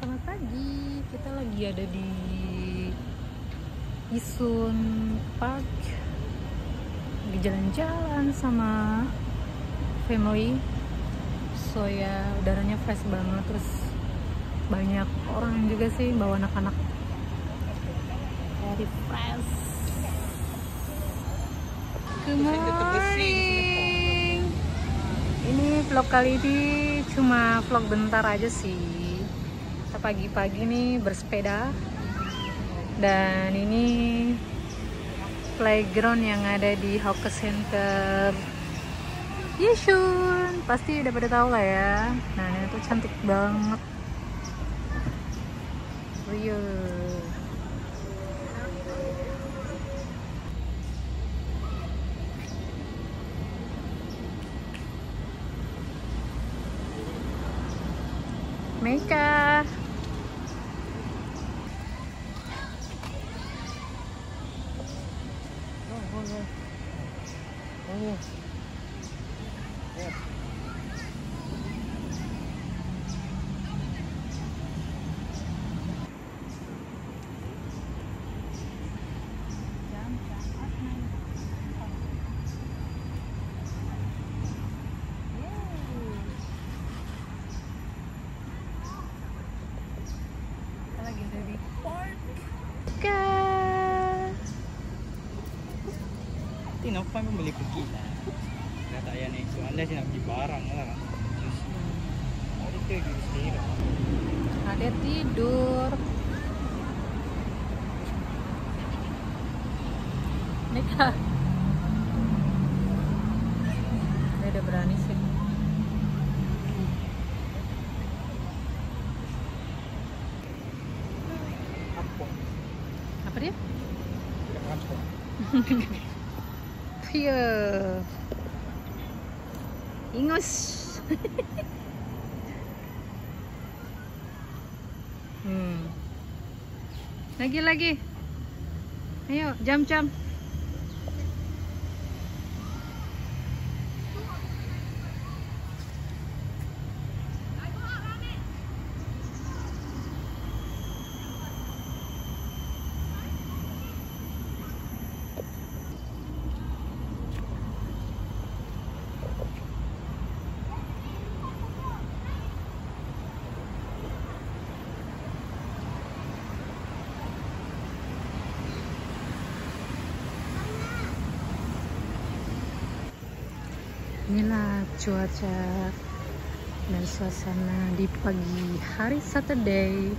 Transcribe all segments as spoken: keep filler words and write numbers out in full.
Selamat pagi, kita lagi ada di Yishun Park, lagi jalan-jalan sama family. So ya udaranya fresh banget, terus banyak orang juga sih bawa anak-anak, very fresh. Good morning. Ini vlog kali ini cuma vlog bentar aja sih. Kita pagi-pagi nih bersepeda, dan ini playground yang ada di Hawker Center Yishun, pasti udah pada tahu lah ya. Nah ini tuh cantik banget, real. Meka. Oh, ya. Kita lagi ada di park. Tinok pa beli pergi lah. Kata ayah nih, anda sih nak beli barang lah kan. Ada tu gitu sendiri. Ada tidur. Meka. Dia udah berani sih. Apa? Apa dia? Tidak transport. Iya. Ingus. hmm. Lagi lagi. Ayo, jam-jam. Inilah cuaca dan suasana di pagi hari Saturday.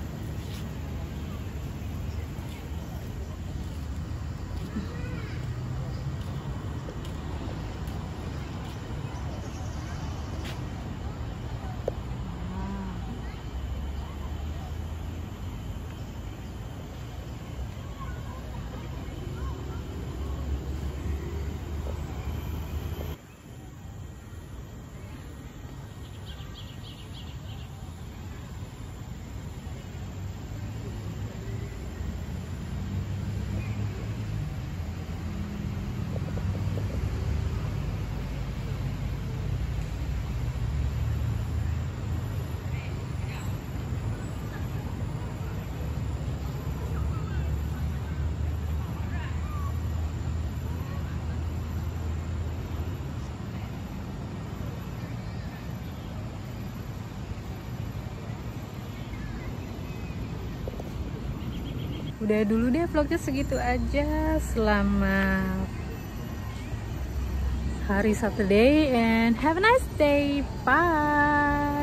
Udah dulu deh vlognya segitu aja. Selamat hari Saturday and have a nice day. Bye.